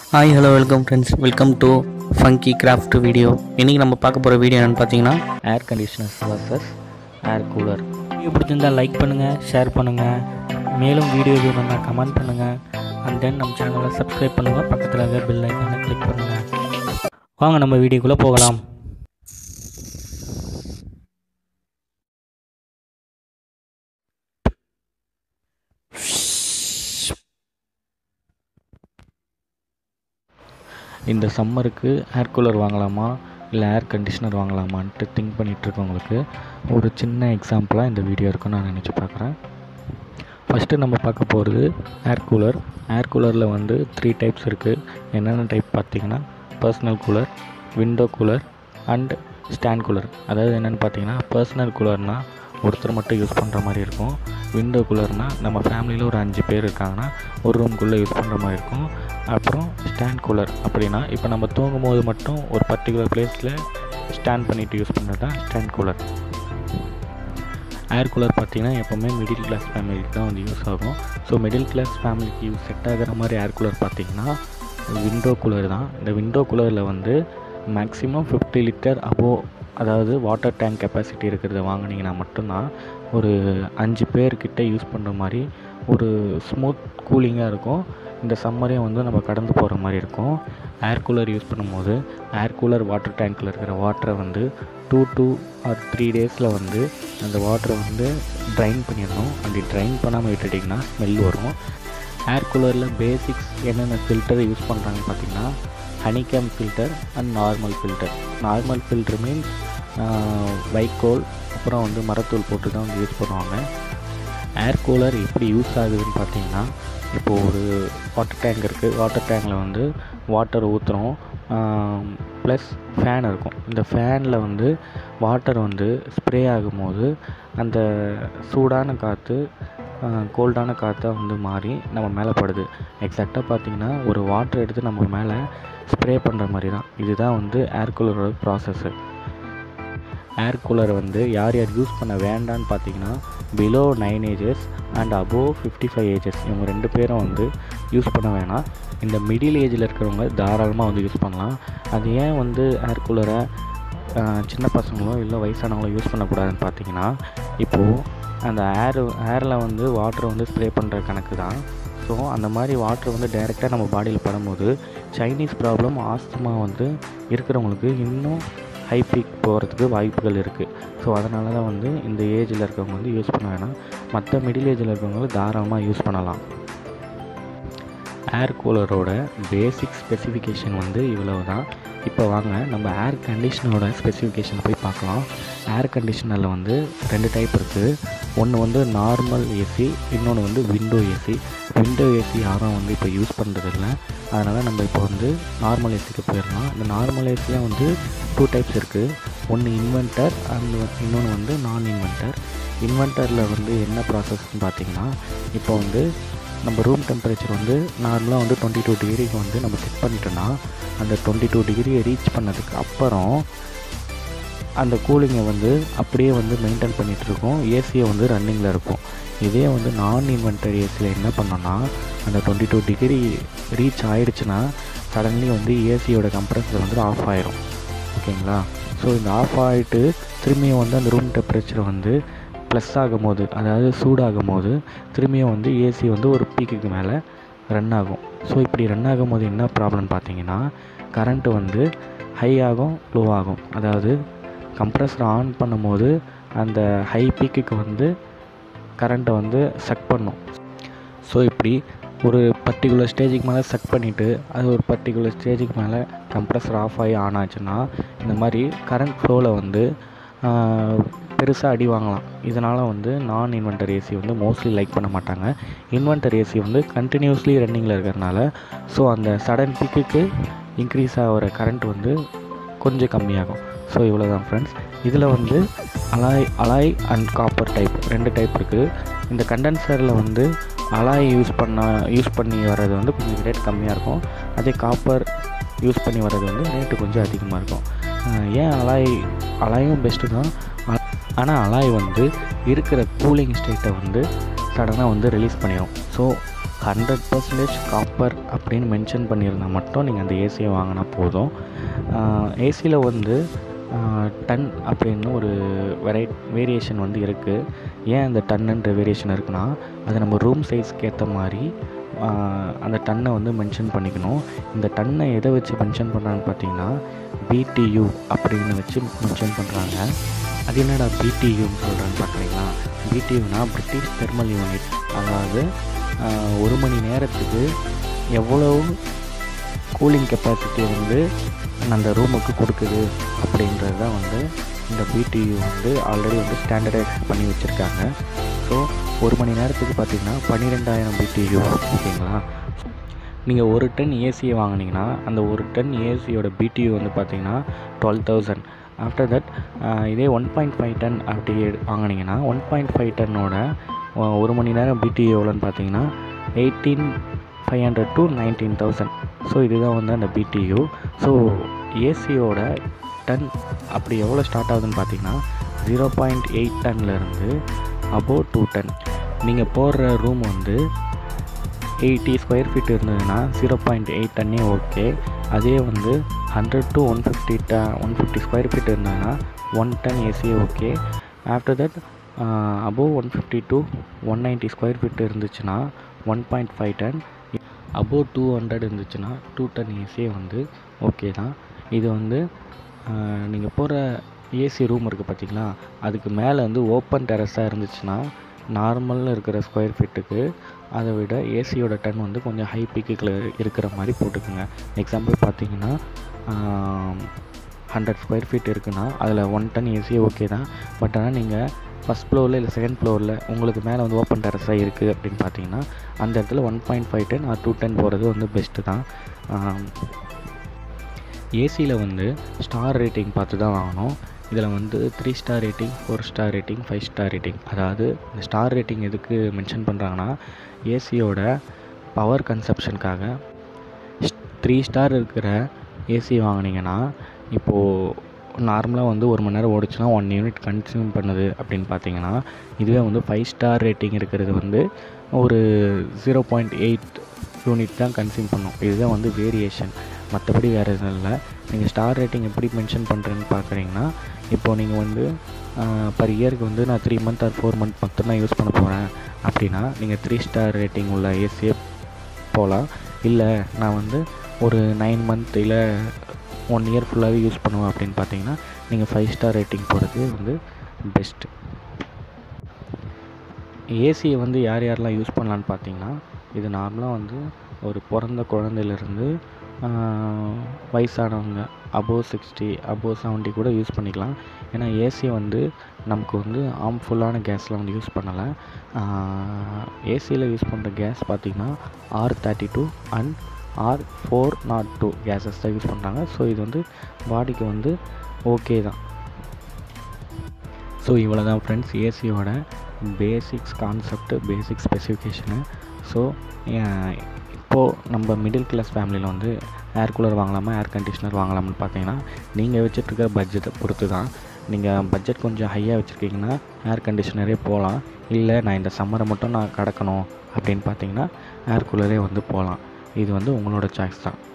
Hi hello welcome friends, welcome to funky craft video. இன்றைக்கி நம்ம பார்க்க போகிற வீடியோ என்னென்னு பார்த்தீங்கன்னா air conditioners versus air cooler. Video பிடிச்சிருந்தால் லைக் பண்ணுங்கள், ஷேர் பண்ணுங்கள், மேலும் வீடியோ வேணும்னா கமெண்ட் பண்ணுங்கள், அண்ட் தென் நம்ம சேனலை சப்ஸ்கிரைப் பண்ணுங்கள், பக்கத்தில் இருக்க பெல் ஐக்கானை கிளிக் பண்ணுங்கள். வாங்க நம்ம வீடியோக்குள்ளே போகலாம். இந்த சம்மருக்கு ஏர் கூலர் வாங்கலாமா இல்லை ஏர் கண்டிஷனர் வாங்கலாமான்ட்டு திங்க் பண்ணிகிட்ருக்கவங்களுக்கு ஒரு சின்ன எக்ஸாம்பிளாக இந்த வீடியோ இருக்குன்னு நான் நினச்சி பார்க்குறேன். ஃபஸ்ட்டு நம்ம பார்க்க போகிறது ஏர் கூலர். ஏர் கூலரில் வந்து 3 டைப்ஸ் இருக்குது. என்னென்ன டைப் பார்த்திங்கன்னா personal cooler, window cooler and stand cooler. அதாவது என்னென்னு பார்த்தீங்கன்னா பர்சனல் கூலர்னால் ஒருத்தர் மட்டும் யூஸ் பண்ணுற மாதிரி இருக்கும். விண்டோ கூலர்னால் நம்ம ஃபேமிலியில் ஒரு 5 பேர் இருக்காங்கன்னா ஒரு ரூம்குள்ளே யூஸ் பண்ணுற மாதிரி இருக்கும். அப்புறம் ஸ்டாண்ட் கூலர் அப்படின்னா இப்போ நம்ம தூங்கும் போது மட்டும் ஒரு பர்டிகுலர் பிளேஸில் ஸ்டாண்ட் பண்ணிவிட்டு யூஸ் பண்ணுறது தான் ஸ்டாண்ட் கூலர். ஏர் கூலர் பார்த்திங்கன்னா எப்போவுமே மிடில் கிளாஸ் ஃபேமிலிக்கு தான் வந்து யூஸ் ஆகும். ஸோ மிடில் கிளாஸ் ஃபேமிலிக்கு செட் ஆகிற மாதிரி ஏர் கூலர் பார்த்திங்கன்னா விண்டோ கூலர் தான். இந்த விண்டோ கூலரில் வந்து மேக்ஸிமம் 50 லிட்டர் அபோவ், அதாவது வாட்டர் டேங்க் கெப்பாசிட்டி இருக்கிறத வாங்கினீங்கன்னா மட்டும்தான் ஒரு 5 பேர்கிட்ட யூஸ் பண்ணுற மாதிரி ஒரு ஸ்மூத் கூலிங்காக இருக்கும். இந்த சம்மரையும் வந்து நம்ம கடந்து போகிற மாதிரி இருக்கும். ஏர் கூலர் யூஸ் பண்ணும்போது ஏர் கூலர் வாட்டர் டேங்க்கில் இருக்கிற வாட்டரை வந்து 2 or 3 டேஸில் வந்து அந்த வாட்டரை வந்து ட்ரைன் பண்ணிடணும். அப்படி ட்ரைன் பண்ணாமல் விட்டுட்டிங்கன்னா ஸ்மெல் வரும். ஏர் கூலரில் பேசிக்ஸ் என்னென்ன ஃபில்டர் யூஸ் பண்ணுறாங்கன்னு பார்த்திங்கன்னா honeycomb filter and normal filter. Normal filter means வைக்கோல் அப்புறம் வந்து மரத்தூள் போட்டு தான் வந்து யூஸ் பண்ணுவாங்க. ஏர் கூலர் எப்படி யூஸ் ஆகுதுன்னு பார்த்தீங்கன்னா இப்போது ஒரு வாட்டர் டேங்க் இருக்குது. வாட்டர் டேங்கில் வந்து வாட்டர் ஊற்றுறோம், ப்ளஸ் ஃபேன் இருக்கும். இந்த ஃபேனில் வந்து வாட்டர் வந்து ஸ்ப்ரே ஆகும்போது அந்த சூடான காற்று கோல்டான காற்றாக வந்து மாறி நம்ம மேலே படுது. எக்ஸாக்டாக பார்த்திங்கன்னா ஒரு வாட்டர் எடுத்து நம்ம மேலே ஸ்ப்ரே பண்ணுற மாதிரி தான். இதுதான் வந்து ஏர் கூலரோட ப்ராசஸ்ஸு. ஏர் கூலரை வந்து யார் யார் யூஸ் பண்ண வேண்டான்னு பார்த்தீங்கன்னா below 9 ages and above 55 ages இவங்க 2 பேரும் வந்து யூஸ் பண்ண வேணாம். இந்த மிடில் ஏஜில் இருக்கிறவங்க தாராளமாக வந்து யூஸ் பண்ணலாம். அது ஏன் வந்து ஏர் கூலரை சின்ன பசங்களோ இல்லை வயசானவங்களோ யூஸ் பண்ணக்கூடாதுன்னு பார்த்தீங்கன்னா இப்போது அந்த ஏரில் வந்து வாட்டர் வந்து ஸ்ப்ரே பண்ணுற கணக்கு தான். ஸோ அந்த மாதிரி வாட்டர் வந்து டைரெக்டாக நம்ம பாடியில் படும்போது சைனீஸ் ப்ராப்ளம், ஆஸ்துமா வந்து இருக்கிறவங்களுக்கு இன்னும் ஹை பீக் போகிறதுக்கு வாய்ப்புகள் இருக்குது. ஸோ அதனால தான் வந்து இந்த ஏஜில் இருக்கவங்க வந்து யூஸ் பண்ண வேணாம். மற்ற மிடில் ஏஜில் இருக்கவங்க தாராளமாக யூஸ் பண்ணலாம். ஏர் கூலரோட பேசிக் ஸ்பெசிஃபிகேஷன் வந்து இவ்வளவு தான். இப்போ வாங்க நம்ம ஏர் கண்டிஷனரோட ஸ்பெசிஃபிகேஷன் போய் பார்க்கலாம். ஏர் கண்டிஷனரில் வந்து 2 டைப் இருக்குது. ஒன்று வந்து நார்மல் ஏசி, இன்னொன்று வந்து விண்டோ ஏசி. விண்டோ ஏசி யாரும் வந்து இப்போ யூஸ் பண்ணுறதில்ல. அதனால் நம்ம இப்போ வந்து நார்மல் ஏசிக்கு போயிடலாம். இந்த நார்மல் ஏசியில் வந்து 2 டைப்ஸ் இருக்குது. ஒன்று இன்வெர்ட்டர் அண்ட் இன்னொன்று வந்து நான் இன்வெர்ட்டர். இன்வெர்ட்டரில் வந்து என்ன ப்ராசஸ்ன்னு பார்த்திங்கன்னா இப்போ வந்து நம்ம ரூம் டெம்பரேச்சர் வந்து நார்மலாக வந்து 22 டிகிரிக்கு வந்து நம்ம செட் பண்ணிட்டோன்னா அந்த 22 டிகிரியை ரீச் பண்ணதுக்கு அப்புறம் அந்த கூலிங்கை வந்து அப்படியே வந்து மெயின்டைன் பண்ணிகிட்ருக்கோம். ஏசியை வந்து ரன்னிங்கில் இருக்கும். இதே வந்து நான் இன்வெர்ட்டர் ஏசியில் என்ன பண்ணோன்னா அந்த 22 டிகிரி ரீச் ஆகிடுச்சுன்னா சடன்லி வந்து ஏசியோட கம்ப்ரஸர் வந்து ஆஃப் ஆயிரும். ஓகேங்களா? ஸோ இந்த ஆஃப் ஆகிட்டு திரும்பியும் வந்து அந்த ரூம் டெம்பரேச்சர் வந்து ப்ளஸ் ஆகும் போது, அதாவது சூடாகும் போது திரும்பியும் வந்து ஏசி வந்து ஒரு பீக்குக்கு மேலே ரன் ஆகும். ஸோ இப்படி ரன் ஆகும் போது என்ன ப்ராப்ளம்னு பார்த்தீங்கன்னா கரண்ட்டு வந்து ஹை ஆகும், லோ ஆகும். அதாவது கம்ப்ரஸர் ஆன் பண்ணும்போது அந்த ஹை பீக்குக்கு வந்து கரண்ட்டை வந்து சக் பண்ணும். ஸோ இப்படி ஒரு பர்டிகுலர் ஸ்டேஜுக்கு மேலே சக் பண்ணிவிட்டு அது ஒரு பர்டிகுலர் ஸ்டேஜுக்கு மேலே கம்ப்ரஸர் ஆஃப் ஆகி ஆன் ஆச்சுன்னா இந்த மாதிரி கரண்ட் ஃப்ளோவில் வந்து பெருசாக அடி வாங்கலாம். இதனால் வந்து நான் இன்வெர்ட்டர் ஏசி வந்து மோஸ்ட்லி லைக் பண்ண மாட்டாங்க. இன்வெர்ட்டர் ஏசி வந்து கண்டினியூஸ்லி ரன்னிங்கில் இருக்கிறதுனால ஸோ அந்த சடன் பீக்குக்கு இன்க்ரீஸ் ஆகிற கரண்ட் வந்து கொஞ்சம் கம்மியாகும். ஸோ இவ்வளோ தான் ஃப்ரெண்ட்ஸ். இதில் வந்து alloy and copper type 2 type இருக்குது. இந்த கண்டென்சரில் வந்து அலாய் யூஸ் பண்ணி வர்றது வந்து கொஞ்சம் ரேட் கம்மியாக இருக்கும். அதே காப்பர் யூஸ் பண்ணி வர்றது வந்து ரேட்டு கொஞ்சம் அதிகமாக இருக்கும். ஏன் அலாயும் பெஸ்ட்டு தான். ஆனால் அலாய் வந்து இருக்கிற கூலிங் ஸ்டேட்டை வந்து சடனாக வந்து ரிலீஸ் பண்ணிடும். ஸோ 100% காப்பர் அப்படின்னு மென்ஷன் பண்ணியிருந்தால் மட்டும் நீங்கள் அந்த ஏசியை வாங்கினா போதும். ஏசியில் வந்து டன் அப்படின்னு ஒரு வேரியேஷன் வந்து இருக்குது. ஏன் அந்த டன்னுன்ற வேரியேஷன் இருக்குன்னா, அது நம்ம ரூம் சைஸ்க்கு ஏற்ற மாதிரி அந்த டன்னை வந்து மென்ஷன் பண்ணிக்கணும். இந்த டன்னை எதை வச்சு மென்ஷன் பண்ணுறாங்கன்னு பார்த்தீங்கன்னா BTU அப்படின்னு வச்சு மென்ஷன் பண்ணுறாங்க. அது என்னடா BTUன்னு சொல்கிறேன்னு பார்க்குறீங்களா? BTUனா பிரிட்டிஷ் தெர்மல் யூனிட். அதாவது ஒரு மணி நேரத்துக்கு எவ்வளோ கூலிங் கெப்பாசிட்டி வந்து அந்த ரூமுக்கு கொடுக்குது அப்படின்றது தான் வந்து இந்த BTU வந்து ஆல்ரெடி வந்து ஸ்டாண்டர்டைஸ் பண்ணி வச்சுருக்காங்க. ஸோ ஒரு மணி நேரத்துக்கு பார்த்திங்கன்னா 12,000 BTU. ஓகேங்களா? நீங்கள் ஒரு டன் ஏசியை வாங்கினீங்கன்னா அந்த ஒரு டன் ஏசியோட BTU வந்து பார்த்திங்கன்னா 12,000. ஆஃப்டர் தட் இதே 1.5 டன் அப்படி வாங்கினீங்கன்னா 1.5 டன்னோட ஒரு மணி நேரம் BTU எவ்வளோன்னு பார்த்தீங்கன்னா 18,500 to 19,000. ஸோ இதுதான் வந்து அந்த BTU. ஸோ ஏசியோட டன் அப்படி எவ்வளோ ஸ்டார்ட் ஆகுதுன்னு பார்த்தீங்கன்னா 0.8 டன்லேருந்து அபோவ் 2 டன். நீங்கள் போடுற ரூம் வந்து 80 ஸ்கொயர் ஃபீட் இருந்ததுன்னா 0.8 டன்னே ஓகே. அதே வந்து 100 to 150 ஸ்கொயர் ஃபீட் இருந்ததுன்னா 1 ton AC okay. After that above 150 to 190 square feet இருந்துச்சுன்னா 1.5 டன். அபோவ் 200 இருந்துச்சுன்னா 2 டன் ஏசியே வந்து ஓகே தான். இது வந்து நீங்கள் போகிற ஏசி ரூம் இருக்குது பார்த்திங்களா, அதுக்கு மேலே வந்து ஓப்பன் டெரஸாக இருந்துச்சுன்னா நார்மலில் இருக்கிற ஸ்கொயர் ஃபீட்டுக்கு அதை விட ஏசியோட டன் வந்து கொஞ்சம் ஹை பீக்குகள் இருக்கிற மாதிரி போட்டுக்குங்க. எக்ஸாம்பிள் பார்த்தீங்கன்னா 100 ஸ்கொயர் ஃபீட் இருக்குன்னா அதில் 1 டன் ஏசியே ஓகே தான். பட் ஆனால் நீங்கள் ஃபஸ்ட் ஃப்ளோரில் இல்லை செகண்ட் ஃப்ளோரில் உங்களுக்கு மேலே வந்து ஓப்பன் டெரஸாக இருக்குது அப்படின்னு பார்த்தீங்கன்னா அந்த இடத்துல 1.5 டன் ஆர் 2 டன் போகிறது வந்து பெஸ்ட்டு தான். ஏசியில் வந்து ஸ்டார் ரேட்டிங் பார்த்து தான் வாங்கணும். இதில் வந்து 3 star rating, 4 star rating, 5 star rating. அதாவது இந்த ஸ்டார் ரேட்டிங் எதுக்கு மென்ஷன் பண்ணுறாங்கன்னா ஏசியோட பவர் கன்சப்ஷனுக்காக. 3 ஸ்டார் இருக்கிற ஏசி வாங்கினீங்கன்னா இப்போது நார்மலாக வந்து ஒரு மணி நேரம் ஓடிச்சுன்னா 1 யூனிட் கன்சியூம் பண்ணுது அப்படின்னு பார்த்தீங்கன்னா, இதுவே வந்து 5 ஸ்டார் ரேட்டிங் இருக்கிறது வந்து ஒரு 0.8 யூனிட் தான் கன்சியூம் பண்ணும். இதுதான் வந்து வேரியேஷன், மற்றபடி வேறு எதுவும் இல்லை. நீங்கள் ஸ்டார் ரேட்டிங் எப்படி மென்ஷன் பண்ணுறேன்னு பார்க்குறீங்கன்னா, இப்போது நீங்கள் வந்து பர் இயருக்கு வந்து நான் 3 மந்த் ஆர் 4 மந்த் மட்டும் தான் யூஸ் பண்ண போகிறேன் அப்படின்னா நீங்கள் 3 ஸ்டார் ரேட்டிங் உள்ள ஏசியே போகலாம். இல்லை நான் வந்து ஒரு 9 மந்த் இல்லை 1 இயர் ஃபுல்லாகவே யூஸ் பண்ணுவேன் அப்படின்னு பார்த்தீங்கன்னா நீங்கள் 5 ஸ்டார் ரேட்டிங் போகிறது வந்து பெஸ்ட்டு. ஏசியை வந்து யார் யாரெல்லாம் யூஸ் பண்ணலான்னு பார்த்தீங்கன்னா, இது நார்மலாக வந்து ஒரு பிறந்த குழந்தையிலேருந்து வயசானவங்க அபோவ் 60 அபோவ் 70 கூட யூஸ் பண்ணிக்கலாம். ஏன்னா ஏசி வந்து நமக்கு வந்து ஹார்ம்ஃபுல்லான கேஸ்லாம் வந்து யூஸ் பண்ணலை. ஏசியில் யூஸ் பண்ணுற கேஸ் பார்த்திங்கன்னா R32 அண்ட் R402 கேஸஸ் தான் யூஸ் பண்ணுறாங்க. ஸோ இது வந்து பாடிக்கு வந்து ஓகே தான். ஸோ இவ்வளோ தான் ஃப்ரெண்ட்ஸ் ஏசியோட basics concept, basic specification. So இப்போது நம்ம மிடில் கிளாஸ் ஃபேமிலியில் வந்து ஏர் கூலர் வாங்கலாமா ஏர் கண்டிஷ்னர் வாங்கலாம்னு பார்த்தீங்கன்னா நீங்கள் வச்சுட்ருக்கிற பட்ஜெட்டை பொறுத்து தான். நீங்கள் பட்ஜெட் கொஞ்சம் ஹையாக வச்சுருக்கீங்கன்னா ஏர் கண்டிஷ்னரே போகலாம். இல்லை நான் இந்த சம்மரை மட்டும் நான் கடக்கணும் அப்படின்னு பார்த்தீங்கன்னா ஏர் கூலரே வந்து போகலாம். இது வந்து உங்களோட சாய்ஸ் தான்.